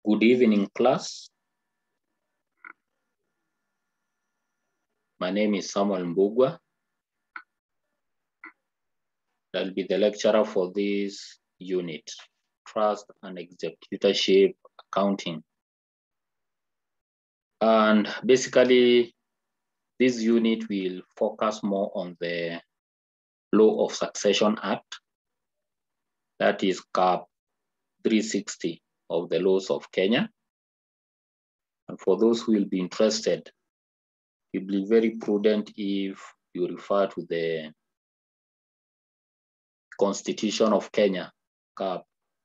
Good evening, class. My name is Samuel Mbugwa. I'll be the lecturer for this unit, Trust and Executorship Accounting. And basically, this unit will focus more on the Law of Succession Act, that is Cap 360 of the laws of Kenya. And for those who will be interested, it will be very prudent if you refer to the Constitution of Kenya, Cap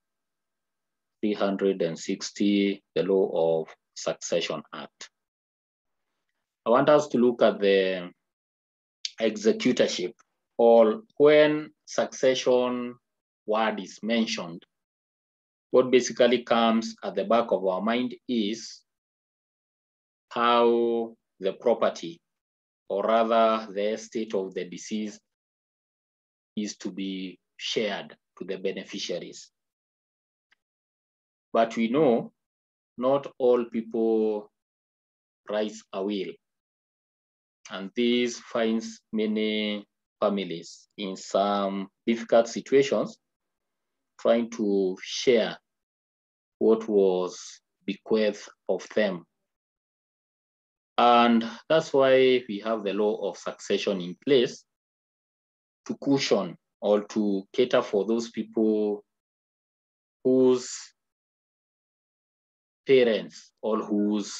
360, the Law of Succession Act. I want us to look at the executorship, or when succession word is mentioned, what basically comes at the back of our mind is how the property, or rather the estate of the deceased, is to be shared to the beneficiaries. But we know not all people write a will. And this finds many families in some difficult situations trying to share what was bequeathed of them. And that's why we have the law of succession in place to cushion or to cater for those people whose parents or whose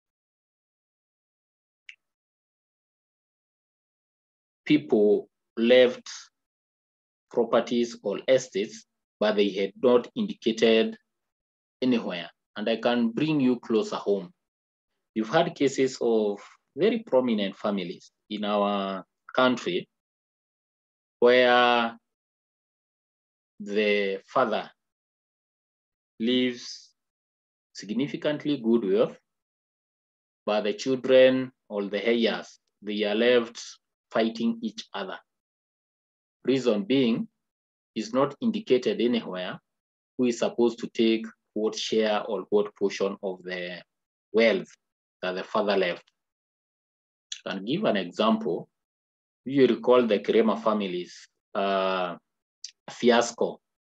people left properties or estates, but they had not indicated anywhere. And I can bring you closer home. You've had cases of very prominent families in our country where the father leaves significantly good wealth, but the children or the heirs, they are left fighting each other. Reason being is not indicated anywhere who is supposed to take what share or what portion of the wealth that the father left. I can give an example. If you recall the Kirema families fiasco,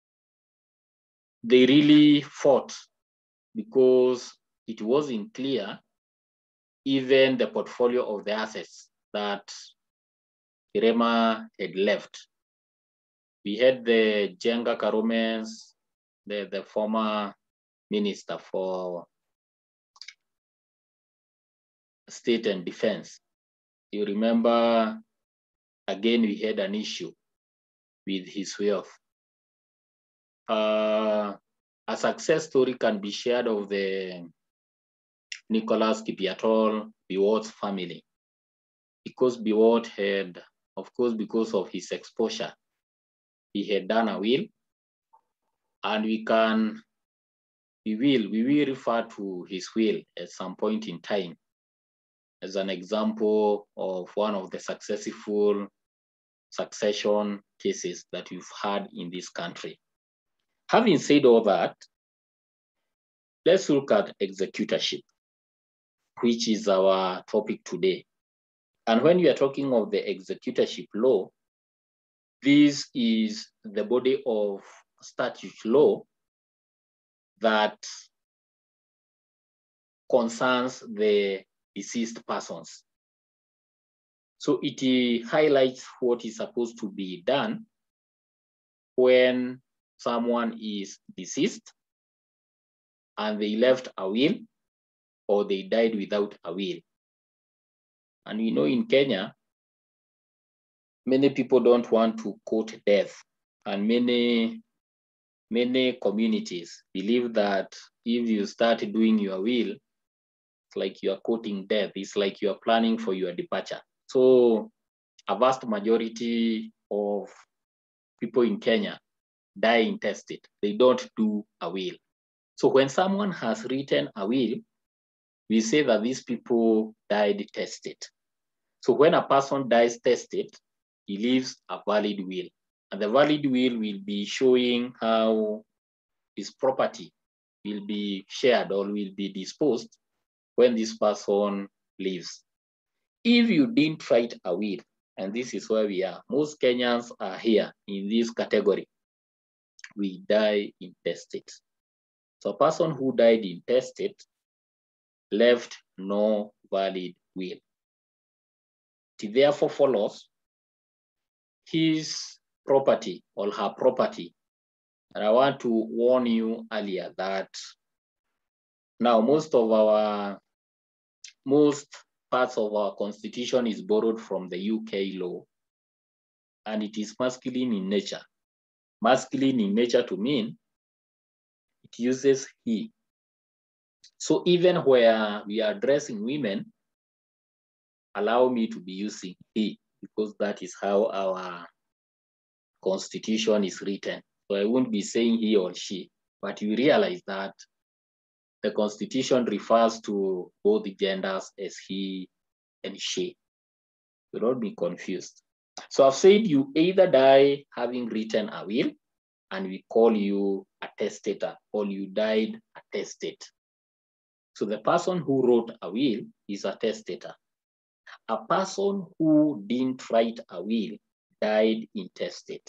they really fought because it wasn't clear even the portfolio of the assets that Kirema had left. We had the Jenga Karumens, the former minister for State and Defense. You remember, again, we had an issue with his wealth. A success story can be shared of the Nicholas Kipiatol Biwot's family, because Biwot had, of course, because of his exposure, he had done a will, and we will refer to his will at some point in time as an example of one of the successful succession cases that we've had in this country. Having said all that, let's look at executorship, which is our topic today. And when we are talking of the executorship law, this is the body of statute law that concerns the deceased persons. So it highlights what is supposed to be done when someone is deceased and they left a will or they died without a will. And we know in Kenya, many people don't want to quote death, and many communities believe that if you start doing your will, it's like you are quoting death. It's like you are planning for your departure. So a vast majority of people in Kenya die intestate. They don't do a will. So when someone has written a will, we say that these people died testate. So when a person dies testate, he leaves a valid will. And the valid will be showing how his property will be shared or will be disposed when this person leaves. If you didn't write a will, and this is where we are, most Kenyans are here in this category, we die intestate. So a person who died intestate left no valid will. It therefore follows his property or her property. And I want to warn you earlier that now most parts of our constitution is borrowed from the UK law, and it is masculine in nature. Masculine in nature to mean it uses he. So even where we are addressing women, allow me to be using he, because that is how our constitution is written. So I won't be saying he or she, but you realize that the constitution refers to both genders as he and she. Do not be confused. So I've said you either die having written a will, and we call you a testator, or you died attestate. So the person who wrote a will is a testator. A person who didn't write a will died intestate.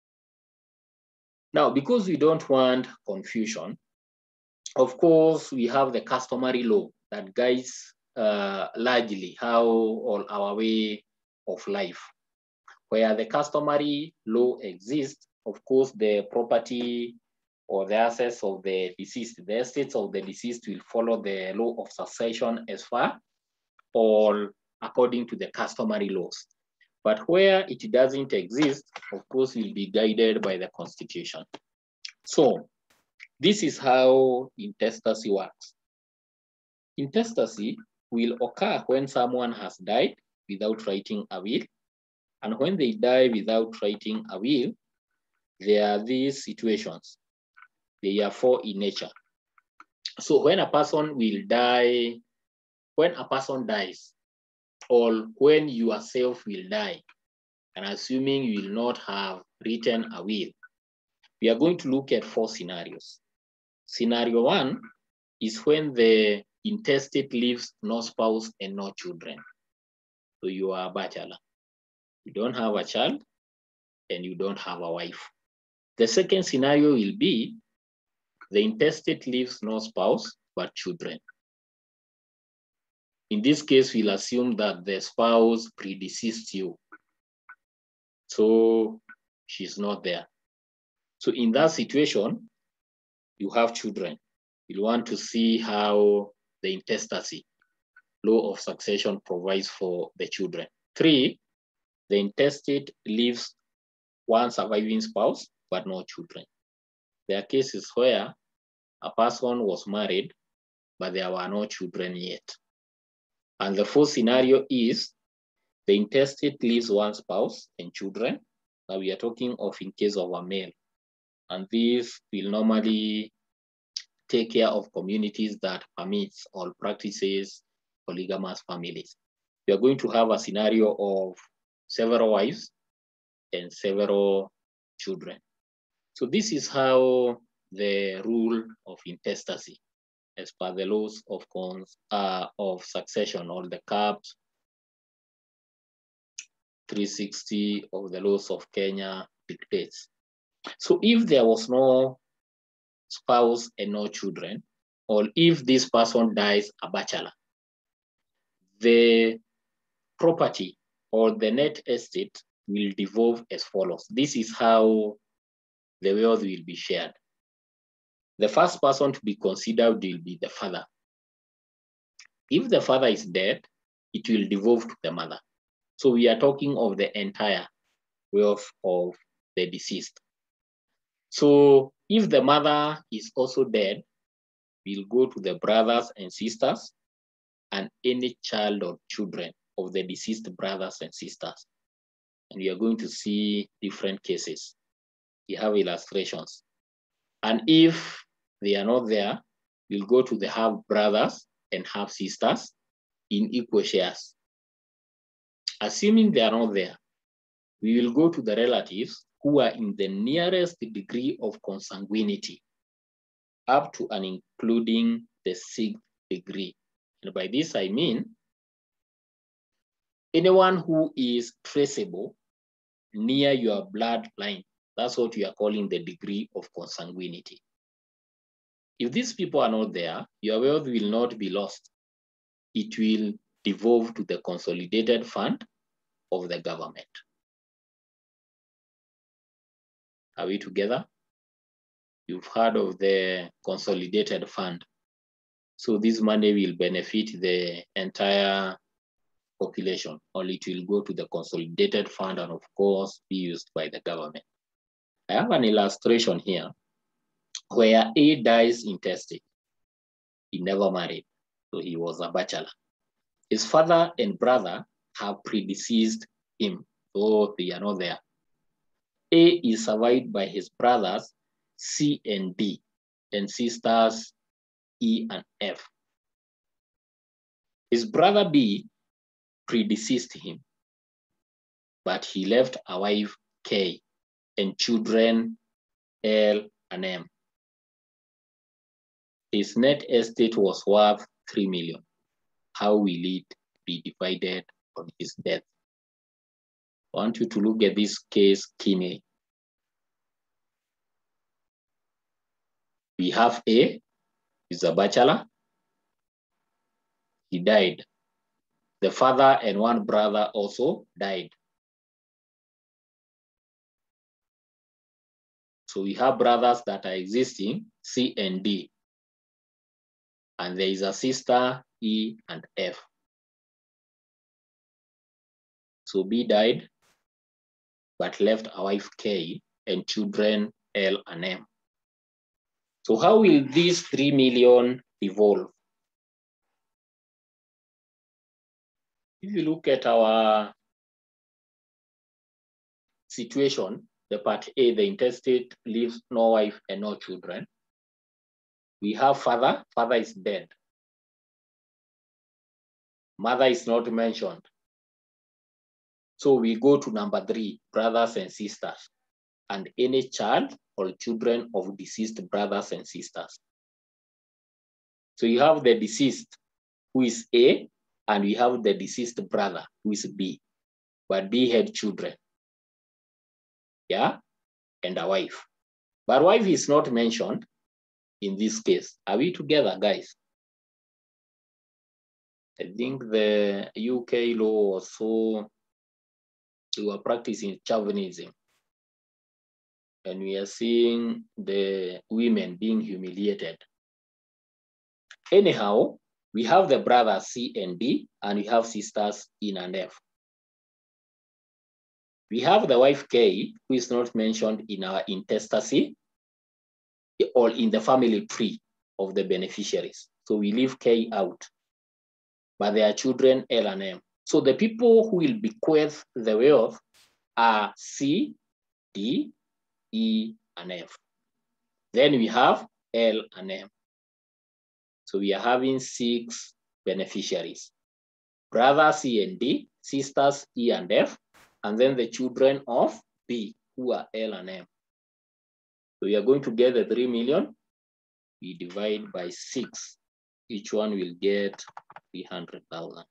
Now, because we don't want confusion, of course, we have the customary law that guides largely how all our way of life. Where the customary law exists, of course, the property or the assets of the deceased, the estates of the deceased will follow the law of succession as far, or according to the customary laws. But where it doesn't exist, of course, will be guided by the Constitution. So this is how intestacy works. Intestacy will occur when someone has died without writing a will. And when they die without writing a will, there are these situations. They are four in nature. So when a person will die, when a person dies, or when yourself will die, and assuming you will not have written a will, we are going to look at four scenarios. Scenario one is when the intestate leaves no spouse and no children. So you are a bachelor. You don't have a child and you don't have a wife. The second scenario will be the intestate leaves no spouse but children. In this case, we'll assume that the spouse predeceased you. So she's not there. So in that situation, you have children. You'll want to see how the intestacy, law of succession, provides for the children. 3, the intestate leaves one surviving spouse, but no children. There are cases where a person was married, but there were no children yet. And the 4th scenario is the intestate leaves one spouse and children. Now we are talking of in case of a male. And this will normally take care of communities that permits or practices polygamous families. We are going to have a scenario of several wives and several children. So this is how the rule of intestacy, as per the laws of succession, or the CAP 360 of the laws of Kenya dictates. So if there was no spouse and no children, or if this person dies a bachelor, the property or the net estate will devolve as follows. This is how the wealth will be shared. The first person to be considered will be the father. If the father is dead, it will devolve to the mother. So we are talking of the entire wealth of the deceased. So if the mother is also dead, we'll go to the brothers and sisters and any child or children of the deceased brothers and sisters. And we are going to see different cases. We have illustrations. And if they are not there, we'll go to the half brothers and half sisters in equal shares. Assuming they are not there, we will go to the relatives who are in the nearest degree of consanguinity. up to and including the 6th degree. And by this I mean anyone who is traceable near your bloodline. That's what we are calling the degree of consanguinity. If these people are not there, your wealth will not be lost. It will devolve to the consolidated fund of the government. Are we together? You've heard of the consolidated fund. So this money will benefit the entire population, only it will go to the consolidated fund and of course be used by the government. I have an illustration here where A dies intestate. He never married, so he was a bachelor. His father and brother have predeceased him, so they are not there. A is survived by his brothers C and D and sisters E and F. His brother B predeceased him, but he left a wife K and children L and M. His net estate was worth 3 million. How will it be divided on his death? I want you to look at this case keenly. We have A, he's a bachelor. He died. The father and one brother also died. So we have brothers that are existing, C and D. And there is a sister, E and F. So B died, but left a wife K and children L and M. So how will these 3 million devolve? If you look at our situation, the part A, the intestate leaves no wife and no children. We have father, father is dead. Mother is not mentioned. So we go to number 3, brothers and sisters, and any child or children of deceased brothers and sisters. So you have the deceased who is A, and we have the deceased brother who is B, but B had children, yeah, and a wife. But wife is not mentioned in this case. Are we together, guys? I think the UK law was so, we were practicing chauvinism. And we are seeing the women being humiliated. Anyhow, we have the brothers C and D, and we have sisters E and F. We have the wife K, who is not mentioned in our intestacy or in the family tree of the beneficiaries. So we leave K out, but there are children L and M. So the people who will bequeath the wealth are C, D, E, and F. Then we have L and M. So we are having 6 beneficiaries. Brothers C and D, sisters E and F, and then the children of B, who are L and M. So we are going to get the 3 million. We divide by 6. Each one will get 300,000.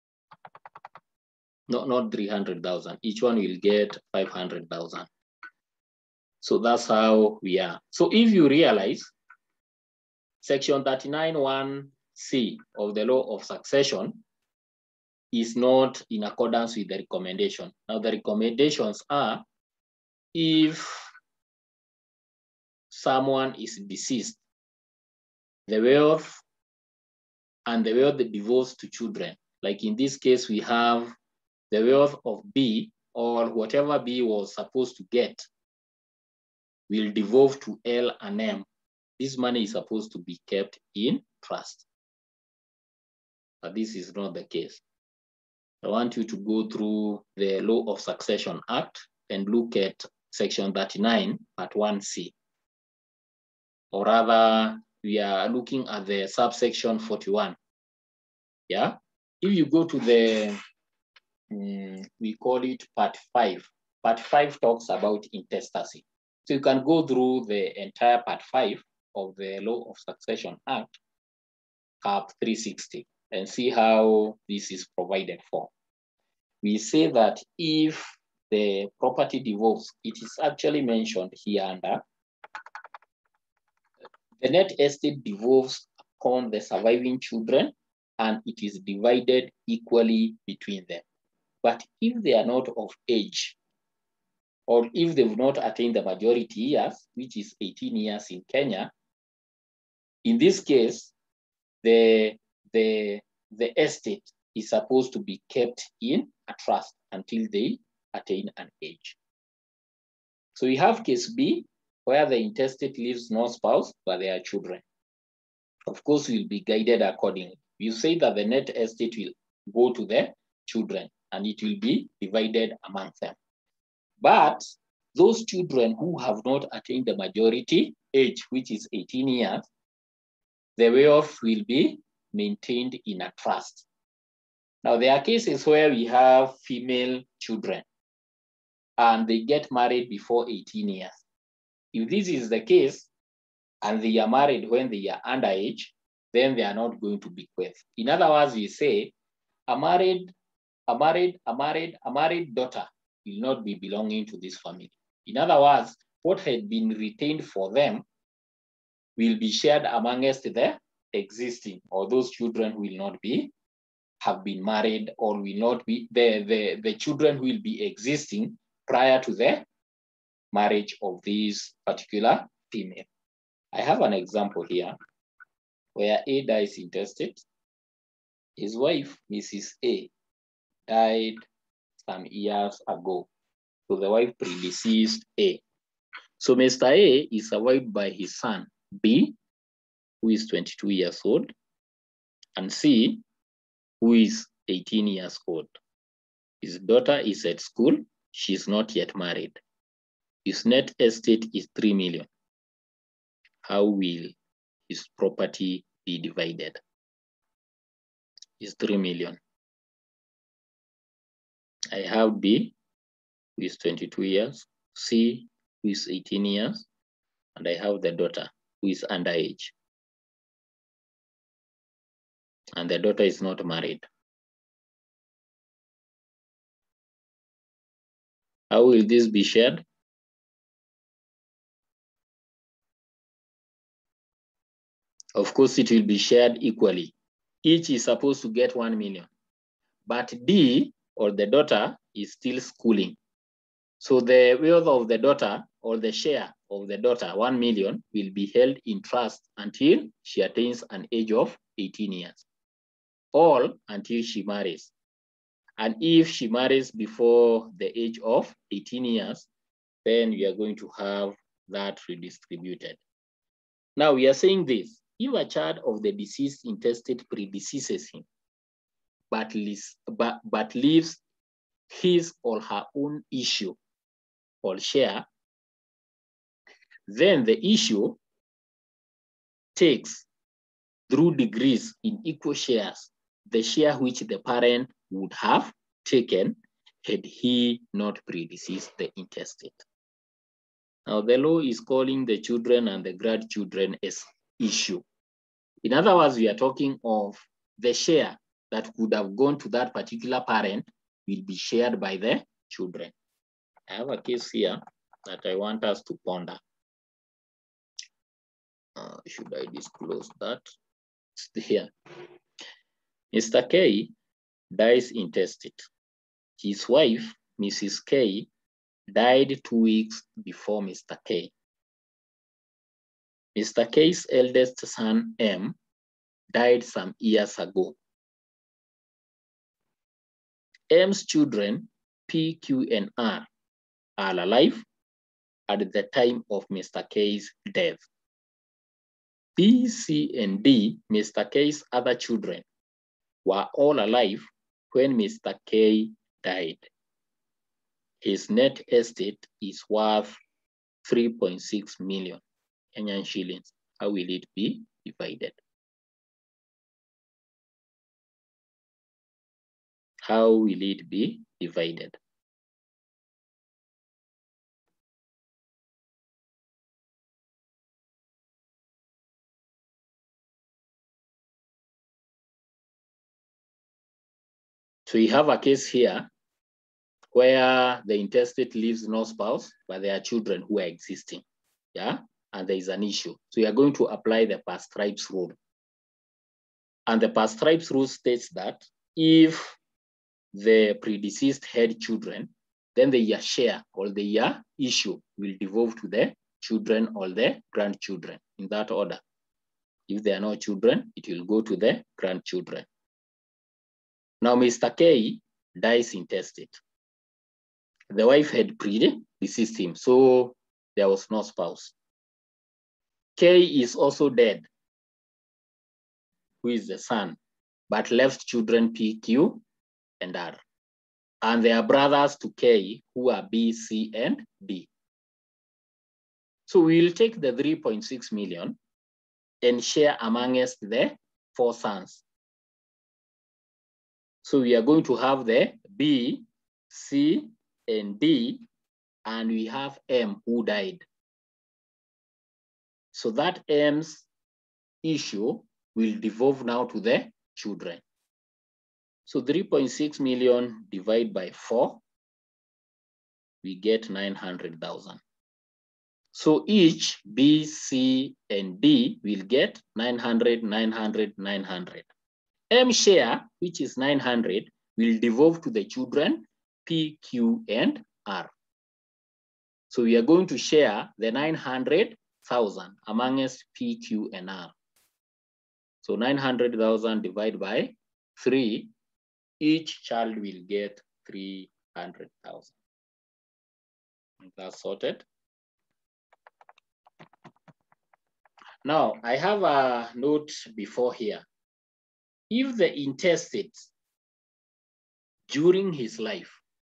No, not 300,000. Each one will get 500,000. So that's how we are. So if you realize, Section 39(1)(c) of the law of succession is not in accordance with the recommendation. Now the recommendations are, if someone is deceased, the wealth devolves to children. Like in this case, we have the wealth of B, or whatever B was supposed to get, will devolve to L and M. This money is supposed to be kept in trust. But this is not the case. I want you to go through the Law of Succession Act and look at Section 39, Part 1C. Or rather, we are looking at the subsection 41. Yeah? If you go to the, we call it Part 5. Part 5 talks about intestacy. So you can go through the entire Part 5 of the Law of Succession Act, Cap 360, and see how this is provided for. We say that if the property devolves, it is actually mentioned here under the net estate devolves upon the surviving children and it is divided equally between them. But if they are not of age, or if they've not attained the majority years, which is 18 years in Kenya, in this case, the estate is supposed to be kept in a trust until they attain an age. So we have case B, where the intestate leaves no spouse, but there are children. Of course, we'll be guided accordingly. You say that the net estate will go to the children and it will be divided amongst them. But those children who have not attained the majority age, which is 18 years, the wealth will be maintained in a trust. Now, there are cases where we have female children and they get married before 18 years. If this is the case, and they are married when they are underage, then they are not going to bequeath. In other words, we say a married daughter will not be belonging to this family. In other words, what had been retained for them will be shared amongst the existing, or those children who will not have been married, or will not be the children who will be existing prior to the marriage of this particular female. I have an example here where A dies intestate. His wife, Mrs. A, died some years ago. So the wife predeceased A. So Mr. A is survived by his son, B, who is 22 years old, and C, who is 18 years old. His daughter is at school. She's not yet married. His net estate is 3 million. How will his property be divided? It's 3 million. I have B, who is 22 years, C, who is 18 years, and I have the daughter, who is underage. And the daughter is not married. How will this be shared? Of course, it will be shared equally. Each is supposed to get 1 million. But D, or the daughter, is still schooling. So the wealth of the daughter, or the share of the daughter, 1 million, will be held in trust until she attains an age of 18 years. All until she marries. And if she marries before the age of 18 years, then we are going to have that redistributed. Now we are saying this: if a child of the deceased intestate predeceases him, but leaves his or her own issue or share, then the issue takes, through degrees in equal shares, the share which the parent would have taken had he not predeceased the intestate. Now the law is calling the children and the grandchildren as issue. In other words, we are talking of the share that could have gone to that particular parent will be shared by the children. I have a case here that I want us to ponder. Should I disclose that? It's here. Mr. K dies intestate. His wife, Mrs. K, died 2 weeks before Mr. K. Mr. K's eldest son, M, died some years ago. M's children, P, Q, and R, are alive at the time of Mr. K's death. B, C, and D, Mr. K's other children, were all alive when Mr. K died. His net estate is worth 3.6 million Kenyan shillings. How will it be divided? How will it be divided? So you have a case here where the intestate leaves no spouse, but there are children who are existing, yeah? And there is an issue. So you are going to apply the past stripes rule. And the past stripes rule states that if the predeceased had children, then the year share or the year issue will devolve to the children or the grandchildren in that order. If there are no children, it will go to the grandchildren. Now, Mr. K dies intestate. The wife had predeceased him, so there was no spouse. K is also dead, who is the son, but left children P, Q, and R. And they are brothers to K, who are B, C, and D. So we'll take the 3.6 million and share amongst the 4 sons. So we are going to have the B, C, and D, and we have M who died. So that M's issue will devolve now to the children. So 3.6 million divided by 4, we get 900,000. So each B, C, and D will get 900, 900, 900. M share, which is 900, will devolve to the children P, Q, and R. So we are going to share the 900,000 amongst P, Q, and R. So 900,000 divided by 3, each child will get 300,000. That's sorted. Now, I have a note before here. If the intestate during his life,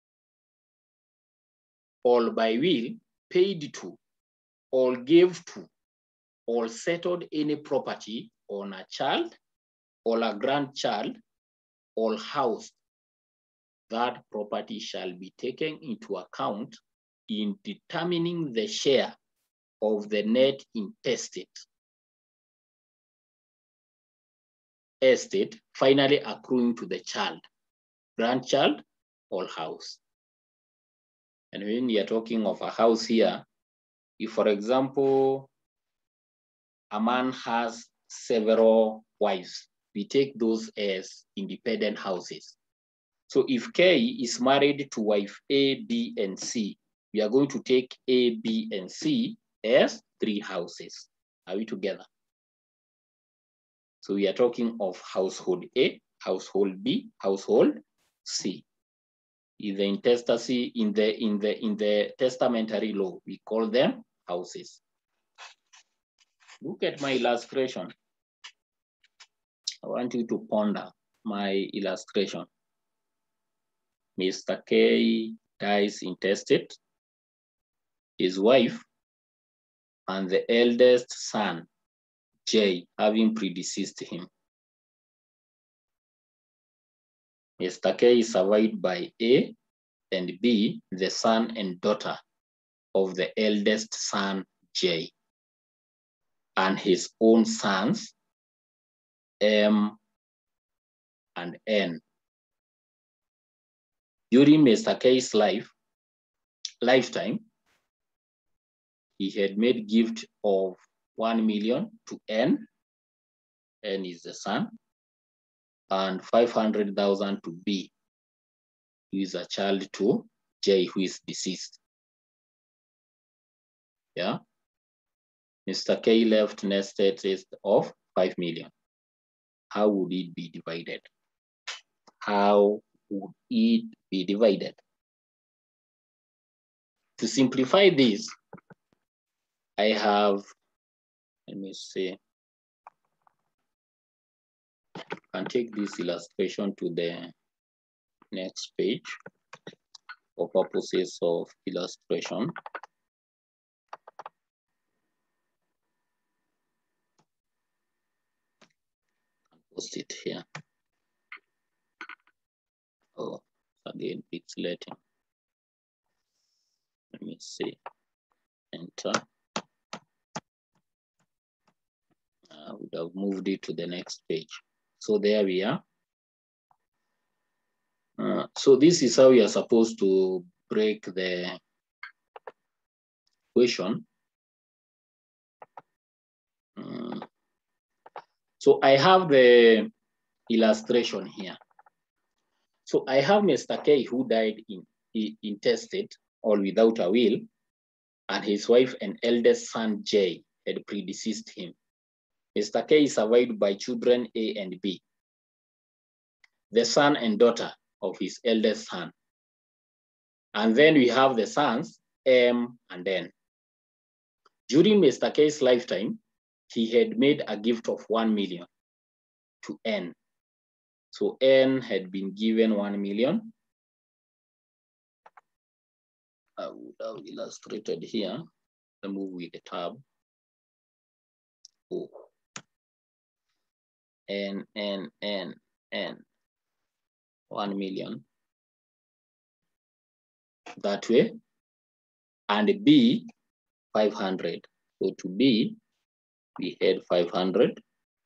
or by will, paid to, or gave to, or settled any property on a child, or a grandchild, or house, that property shall be taken into account in determining the share of the net intestate estate finally accruing to the child, grandchild, or house. And when we are talking of a house here, if, for example, a man has several wives, we take those as independent houses. So if K is married to wife A, B, and C, we are going to take A, B, and C as 3 houses. Are we together? So we are talking of household A, household B, household C. In the intestacy, in the testamentary law, we call them houses. Look at my illustration. I want you to ponder my illustration. Mr. K dies intestate. His wife and the eldest son, J, having predeceased him. Mr. K is survived by A and B, the son and daughter of the eldest son, J, and his own sons, M and N. During Mr. K's lifetime, he had made gift of 1 million to N. N is the son, and 500,000 to B, who is a child to J, who is deceased. Yeah. Mr. K left nested of 5 million. How would it be divided? How would it be divided? To simplify this, I have, let me see, I can take this illustration to the next page for purposes of illustration. Post it here. Oh, again, pixelating. Let me see. Enter. I would have moved it to the next page. So there we are. So this is how you are supposed to break the question. So I have the illustration here. So I have Mr. K who died intestate or without a will, and his wife and eldest son J had predeceased him. Mr. K is survived by children A and B, the son and daughter of his eldest son. And then we have the sons M and N. During Mr. K's lifetime, he had made a gift of 1 million to N. So N had been given 1 million. I would have illustrated here. I move with the tab. Oh. N, 1 million. That way. And B, 500. So to B, we had 500.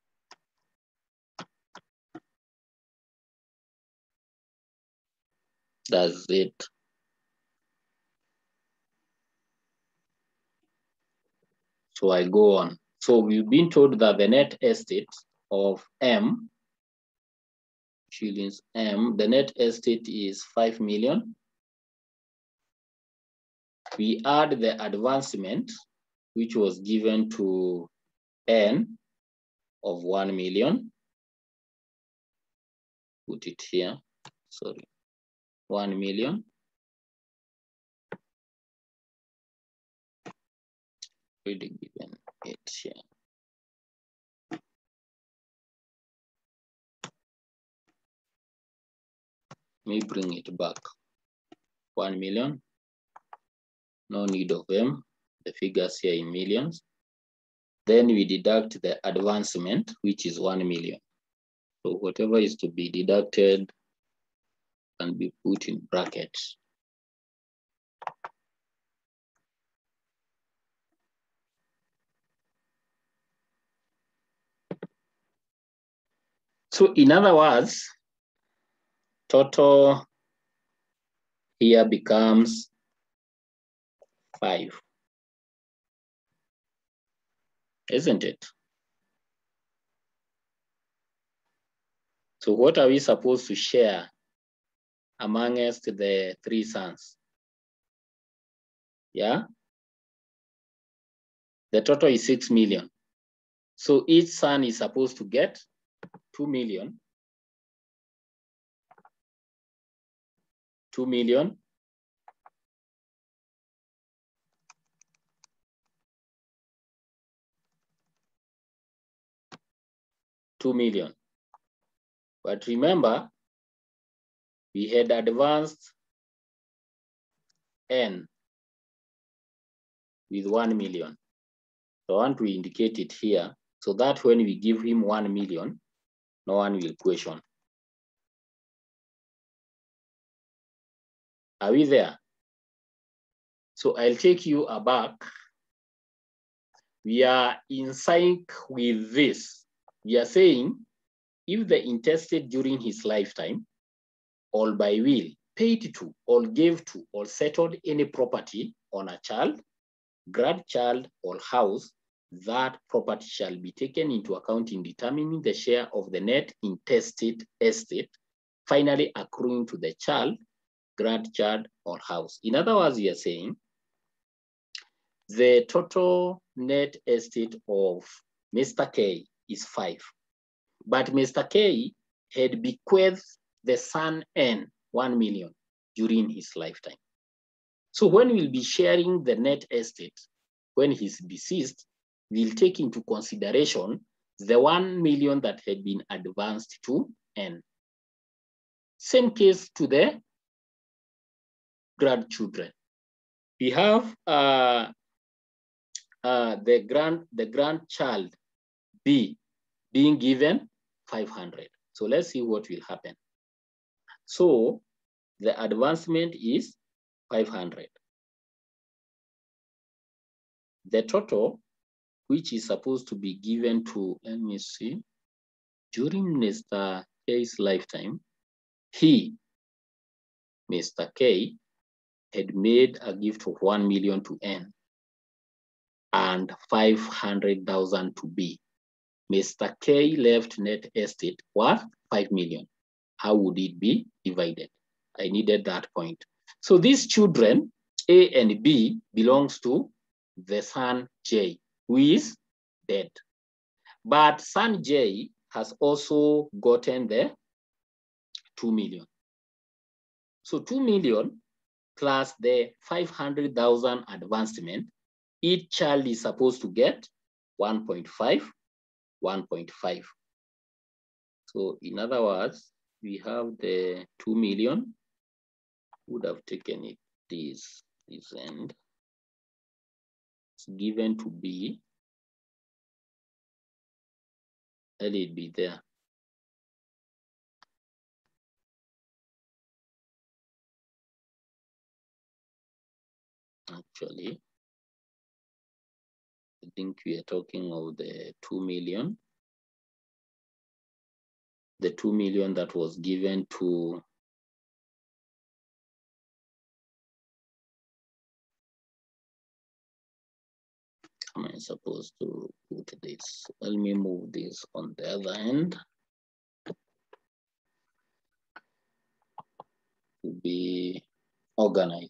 That's it. So I go on. So we've been told that the net estate of M, shillings M, the net estate is 5 million. We add the advancement, which was given to N of 1 million. Put it here, sorry, 1 million. Already given it here. Let me bring it back. 1 million. No need of them. The figures here in millions. Then we deduct the advancement, which is 1 million. So whatever is to be deducted can be put in brackets. So in other words, total here becomes 5, isn't it? So what are we supposed to share amongst the 3 sons? Yeah? The total is 6 million. So each son is supposed to get 2 million. 2 million. $2 million. But remember, we had advanced N with 1 million. So I want to indicate it here so that when we give him 1 million, no one will question. Are we there? So I'll take you aback. We are in sync with this. We are saying if the intestate during his lifetime, or by will, paid to, or gave to, or settled any property on a child, grandchild, or house, that property shall be taken into account in determining the share of the net intestate estate, finally accruing to the child, grandchild, or house. In other words, we are saying the total net estate of Mr. K is 5, but Mr. K had bequeathed the son N 1 million during his lifetime. So when we'll be sharing the net estate, when he's deceased, we'll take into consideration the 1 million that had been advanced to N. Same case to the grandchildren. We have the grandchild B being given 500. So let's see what will happen. So the advancement is 500. The total, which is supposed to be given to, let me see, during Mr. K's lifetime, he Mr. K had made a gift of 1 million to N and 500,000 to B. Mr. K left net estate worth 5 million. How would it be divided? I needed that point. So these children, A and B, belongs to the son J, who is dead. But son J has also gotten the 2 million. So 2 million plus the 500,000 advancement, each child is supposed to get 1.5, 1.5. So in other words, we have the 2 million, would have taken it this end. It's given to B. Let it be there. Actually, I think we are talking of the 2 million. The 2 million that was given to am I supposed to put this? Let me move this on the other end to be organized.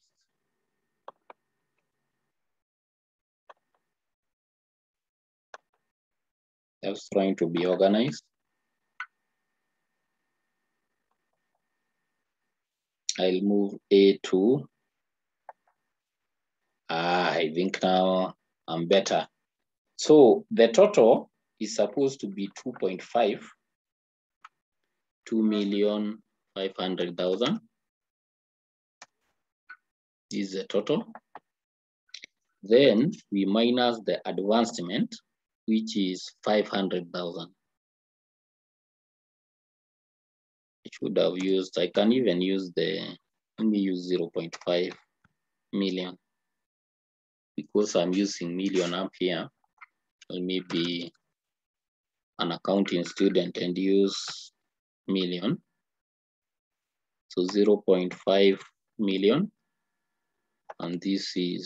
I was trying to be organized. I'll move A to, I think now I'm better. So the total is supposed to be 2.5, 2,500,000 is the total. Then we minus the advancement, which is 500,000. I should have used, I can even use let me use 0.5 million. Because I'm using million up here, let me be an accounting student and use million. So 0.5 million, and this is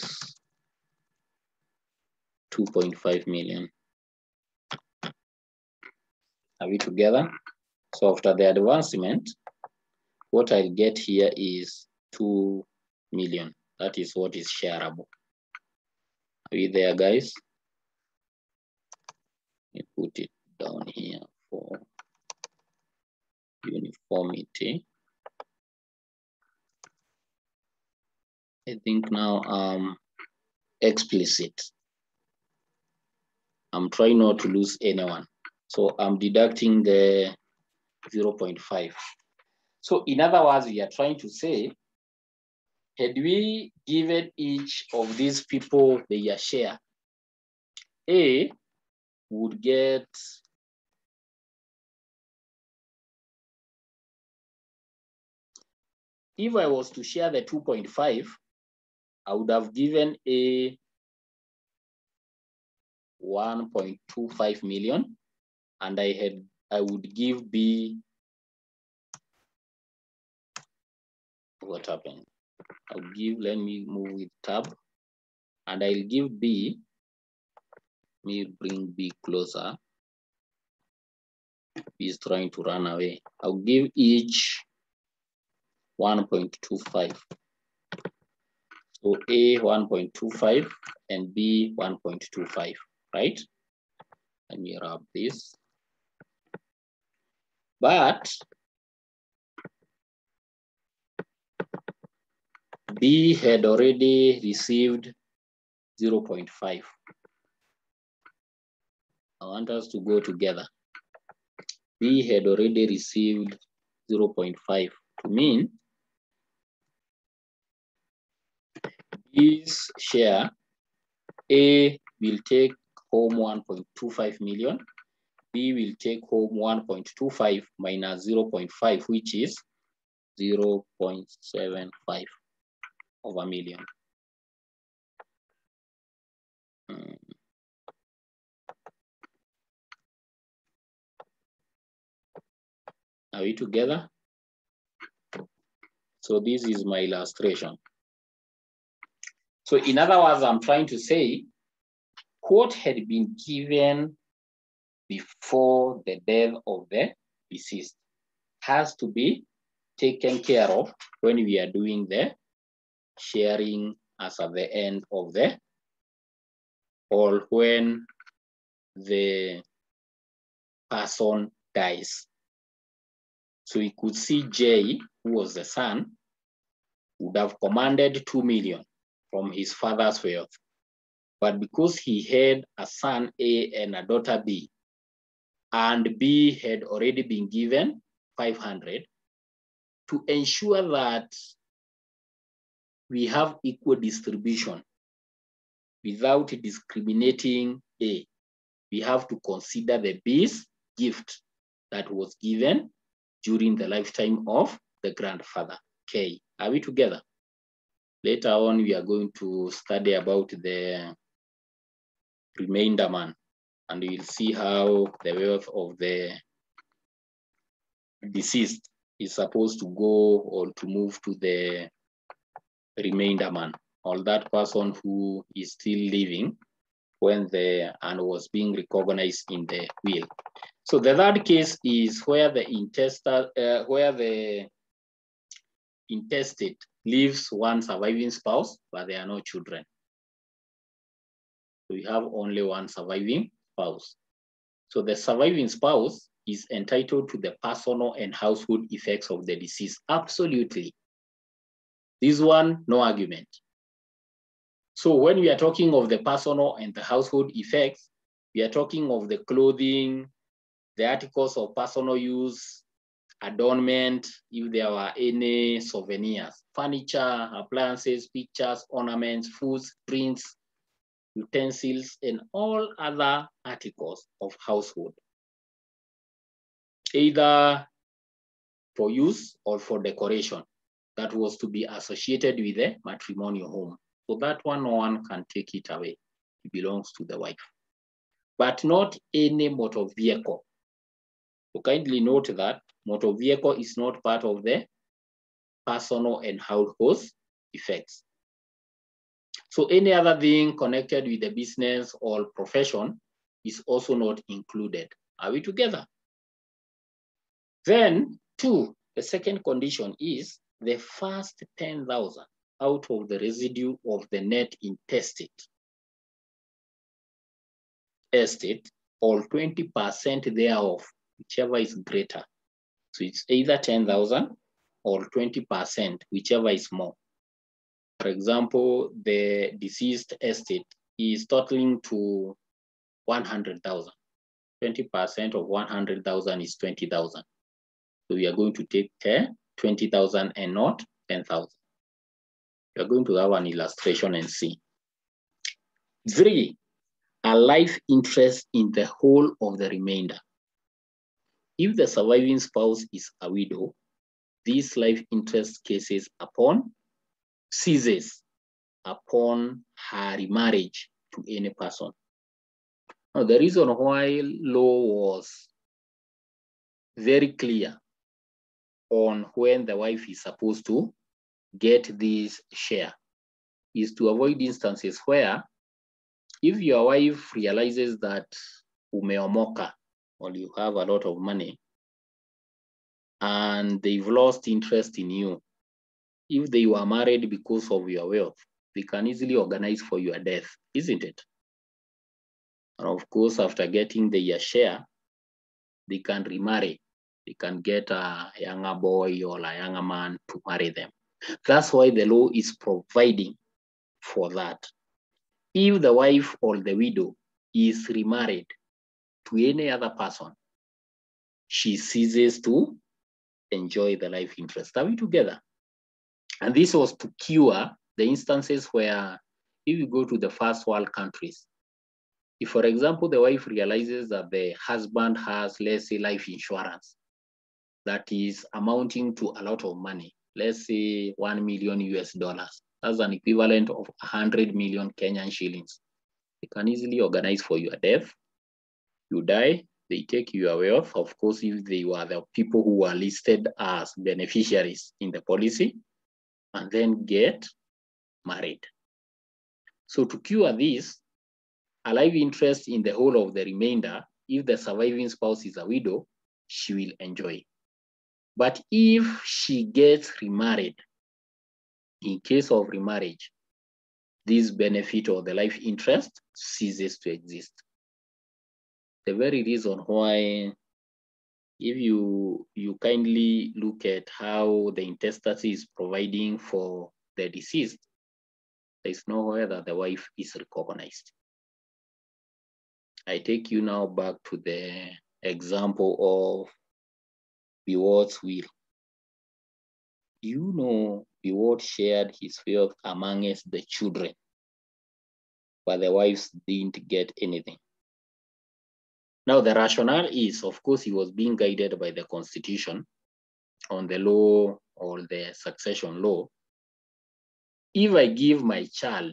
2.5 million. Are we together? So after the advancement, what I'll get here is 2 million. That is what is shareable. Are we there, guys? Let me put it down here for uniformity. I think now explicit. I'm trying not to lose anyone. So I'm deducting the 0.5. So in other words, we are trying to say, had we given each of these people their share, A would get if I was to share the 2.5, I would have given A 1.25 million, and I would give B, what happened? I'll give, let me move with tab, and I'll give B, let me bring B closer. B is trying to run away. I'll give each 1.25. So A 1.25 and B 1.25, right? Let me wrap this. But B had already received 0.5. I want us to go together. B had already received 0.5 to mean B's share, A will take home 1.25 million, B will take home 1.25 minus 0.5, which is 0.75 of a million. Are we together? So this is my illustration. So in other words, I'm trying to say what had been given before the death of the deceased has to be taken care of when we are doing the sharing as at the end of the, or when the person dies. So we could see J, who was the son, would have commanded 2 million from his father's wealth. But because he had a son A and a daughter B, and B had already been given 500, to ensure that we have equal distribution without discriminating A, we have to consider the B's gift that was given during the lifetime of the grandfather, K. Are we together? Later on, we are going to study about the remainder man, and we'll see how the wealth of the deceased is supposed to go or to move to the remainder man, or that person who is still living when the and was being recognized in the will. So the third case is where the intestate leaves one surviving spouse, but there are no children. So we have only one surviving spouse. So the surviving spouse is entitled to the personal and household effects of the deceased. Absolutely. This one, no argument. So when we are talking of the personal and the household effects, we are talking of the clothing, the articles of personal use, adornment, if there were any souvenirs, furniture, appliances, pictures, ornaments, foods, drinks, utensils, and all other articles of household, either for use or for decoration, that was to be associated with the matrimonial home. So that one, no one can take it away. It belongs to the wife, but not any motor vehicle. So kindly note that motor vehicle is not part of the personal and household effects. So any other thing connected with the business or profession is also not included. Are we together? Then two, the second condition is the first 10,000 out of the residue of the net intestate estate, or 20% thereof, whichever is greater. So it's either 10,000 or 20%, whichever is more. For example, the deceased estate is totaling to 100,000. 20% of 100,000 is 20,000. So we are going to take 20,000 and not 10,000. We are going to have an illustration and see. 3, a life interest in the whole of the remainder. If the surviving spouse is a widow, this life interest ceases ceases upon her remarriage to any person. Now, the reason why law was very clear on when the wife is supposed to get this share is to avoid instances where if your wife realizes that umeomoka, or you have a lot of money, and they've lost interest in you, if they were married because of your wealth, they can easily organize for your death, isn't it? And of course, after getting their share, they can remarry. They can get a younger boy or a younger man to marry them. That's why the law is providing for that. If the wife or the widow is remarried to any other person, she ceases to enjoy the life interest. Are we together? And this was to cure the instances where if you go to the first world countries, if, for example, the wife realizes that the husband has, let's say, life insurance that is amounting to a lot of money, let's say $1 million US. That's an equivalent of 100 million Kenyan shillings. They can easily organize for your death. You die, they take your wealth. Of course, if they were the people who were listed as beneficiaries in the policy, and then get married. So to cure this, a life interest in the whole of the remainder, if the surviving spouse is a widow, she will enjoy. But if she gets remarried, in case of remarriage, this benefit or the life interest ceases to exist. The very reason why, if you kindly look at how the intestacy is providing for the deceased, there is nowhere that the wife is recognized. I take you now back to the example of Biwot's will. You know, Biwot shared his wealth amongst the children, but the wives didn't get anything. Now, the rationale is, of course, he was being guided by the Constitution on the law or the succession law. If I give my child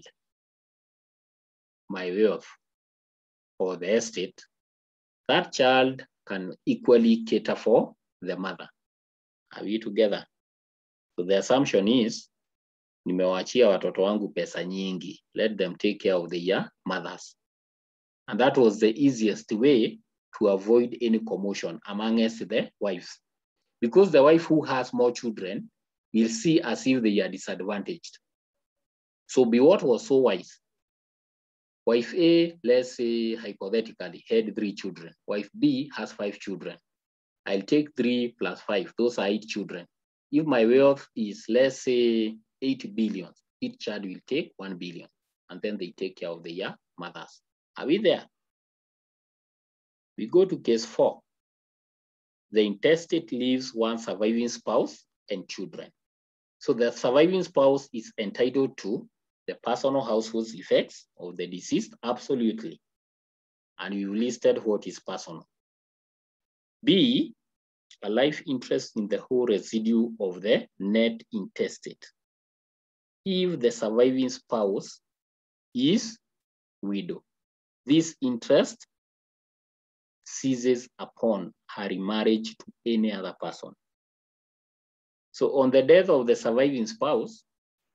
my wealth or the estate, that child can equally cater for the mother. Are we together? So the assumption is, nimewachia watoto wangu pesa nyingi. Let them take care of their mothers. And that was the easiest way to avoid any commotion amongst the wives. Because the wife who has more children will see as if they are disadvantaged. So Biwot was so wise. Wife A, let's say hypothetically, had 3 children. Wife B has 5 children. I'll take 3 plus 5. Those are 8 children. If my wealth is, let's say, 8 billion, each child will take 1 billion. And then they take care of their mothers. Are we there? We go to case 4. The intestate leaves one surviving spouse and children. So the surviving spouse is entitled to the personal household effects of the deceased, absolutely. And you listed what is personal. B, a life interest in the whole residue of the net intestate. If the surviving spouse is widow, this interest ceases upon her remarriage to any other person. So on the death of the surviving spouse,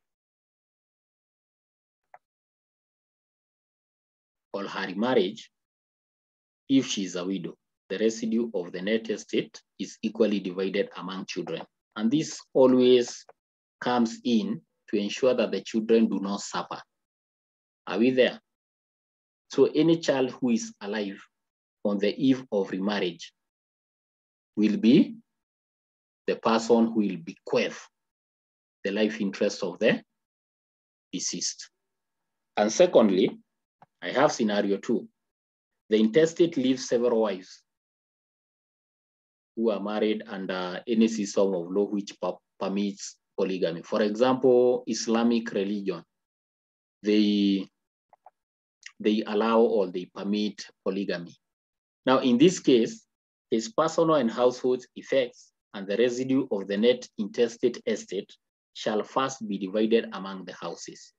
or her remarriage, if she is a widow, the residue of the net estate is equally divided among children. And this always comes in to ensure that the children do not suffer. Are we there? So any child who is alive on the eve of remarriage will be the person who will bequeath the life interest of the deceased. And secondly, I have scenario 2. The intestate leaves several wives who are married under any system of law which permits polygamy. For example, Islamic religion, they allow or they permit polygamy. Now, in this case, his personal and household effects and the residue of the net intestate estate shall first be divided among the houses.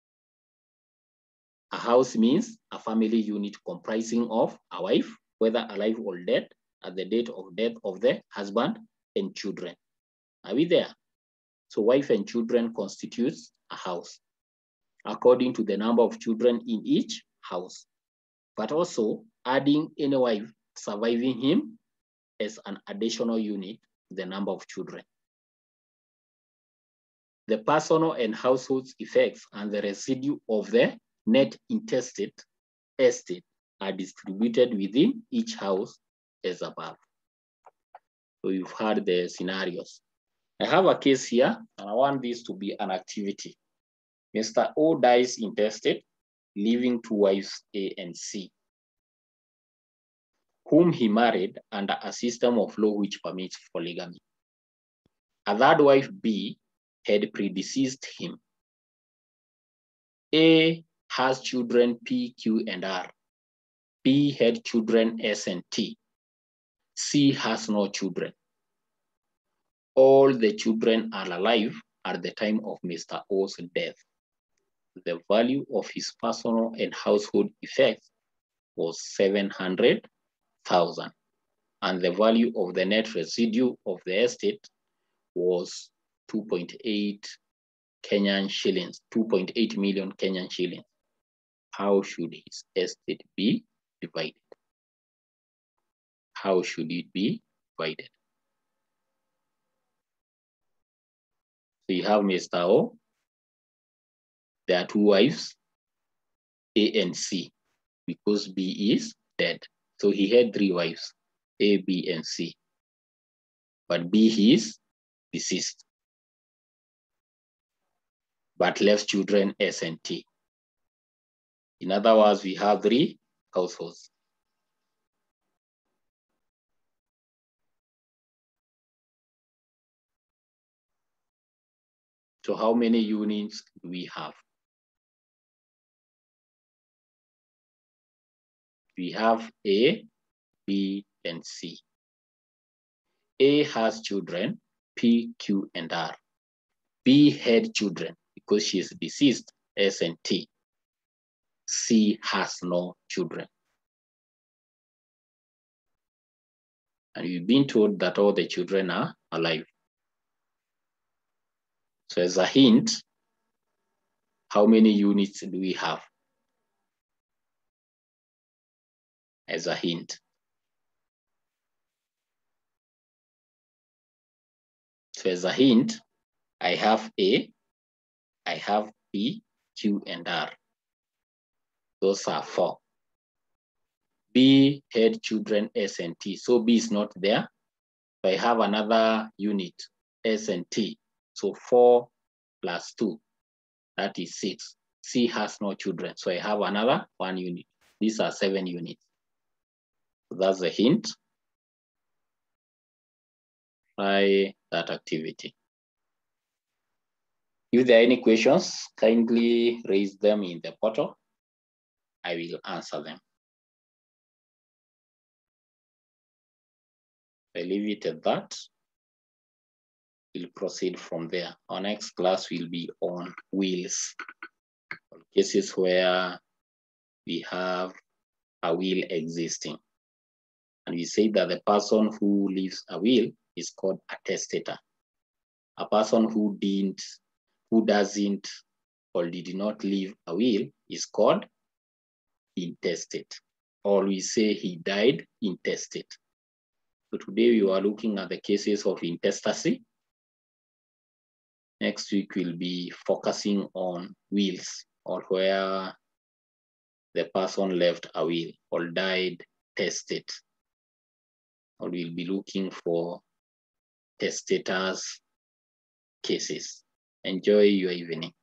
A house means a family unit comprising of a wife, whether alive or dead, at the date of death of the husband, and children. Are we there? So wife and children constitutes a house, according to the number of children in each house, but also adding any wife surviving him as an additional unit to the number of children. The personal and household effects and the residue of the net intestate estate are distributed within each house as above. So you've heard the scenarios. I have a case here, and I want this to be an activity. Mr. O dies intestate, leaving 2 wives, A and C, whom he married under a system of law which permits polygamy. A third wife, B, had predeceased him. A has children P, Q, and R. B had children S and T. C has no children. All the children are alive at the time of Mr. O's death. The value of his personal and household effects was 700,000, and the value of the net residue of the estate was 2.8 Kenyan shillings, 2.8 million Kenyan shillings. How should his estate be divided? How should it be divided? So you have Mr. O. There are two wives, A and C, because B is dead. So he had three wives, A, B, and C. But B is deceased, but left children S and T. In other words, we have three households. So how many units do we have? We have A, B, and C. A has children, P, Q, and R. B had children because she is deceased, S and T. C has no children. And we've been told that all the children are alive. So as a hint, how many units do we have? As a hint. So as a hint, I have A, I have P, Q, and R. Those are 4. B had children S and T, so B is not there. So I have another unit, S and T. So 4 plus 2, that is 6. C has no children, so I have another 1 unit. These are 7 units. So that's a hint. Try that activity. If there are any questions, kindly raise them in the portal. I will answer them. I leave it at that. We'll proceed from there. Our next class will be on wills. Cases where we have a will existing. And we say that the person who leaves a will is called a testator. A person who doesn't or did not leave a will is called intestate. Or we say he died intestate. So today we are looking at the cases of intestacy. Next week we'll be focusing on wills, or where the person left a will or died testate. Or we'll be looking for testators cases. Enjoy your evening.